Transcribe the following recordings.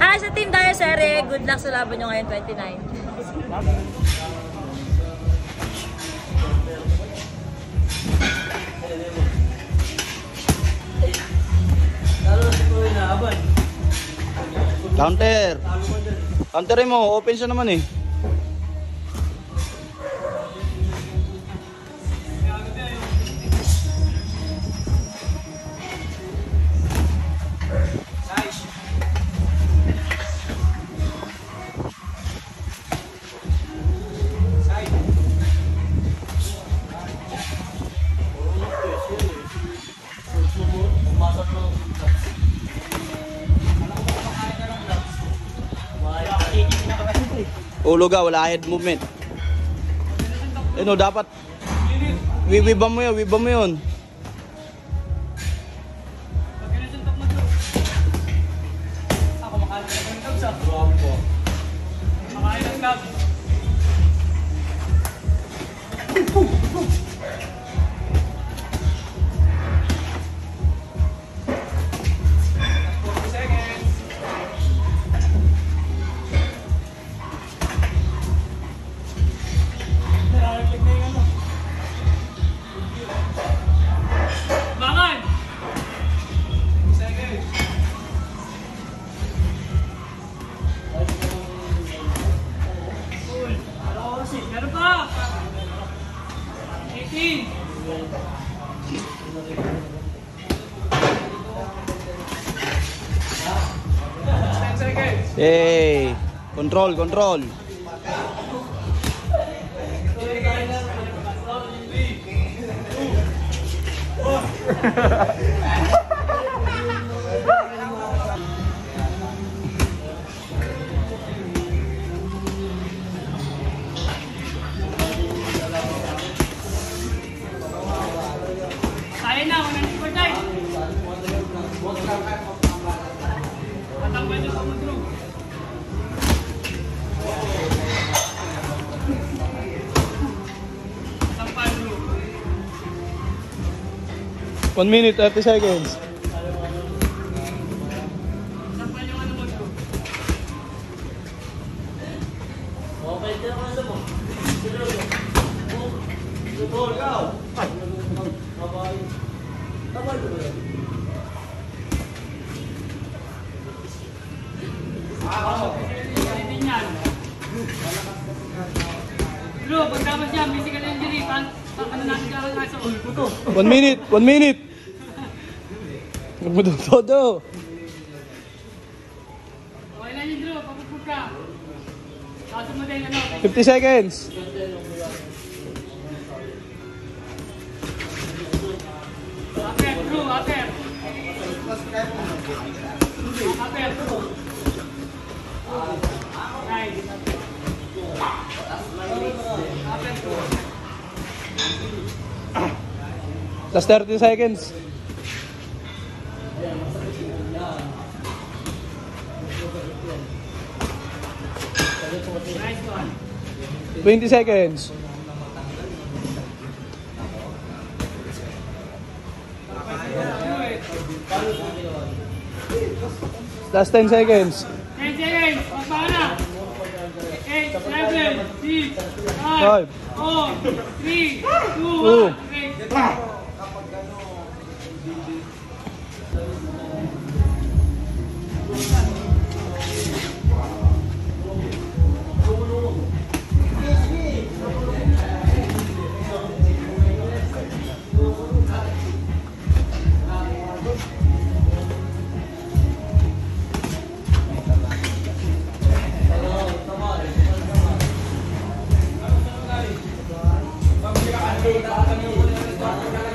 Guys, sa Team Dyer Sere, good luck sa laban nyo ngayon, 29. Counter. Counterin mo, open siya naman eh. Uluga, wala head movement. Ano, dapat wiwiban mo yun, wiban mo yun. Ako makain ng tabs ah. Makain ng tabs. Meron pa! 18! 10 seconds! Hey, control, control. Kaya na, 100 per time! Atang pwede sa mudro. Atang padro. 1 minute, 30 seconds. Atang pwede yung ano mudro. Okay, dyan ako nasa mo. Ball, go! Bro, pagdamas dyan, physical injury, ano natin kakakaso? 1 minute, 1 minute. Huwag mo todo. Okay lang yun, Drew, papupag ka. Kaso mo din, ano? 50 seconds. Aper, Drew, aper. Aper, Drew. Nice. Aper, Drew. Last 30 seconds. Nice one. 20 seconds. Last 10 seconds. 10 seconds. Magpaka na. 8, 7, 6, 5, 4, 3, 2, 1. Tama.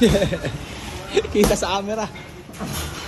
Kita sa camera.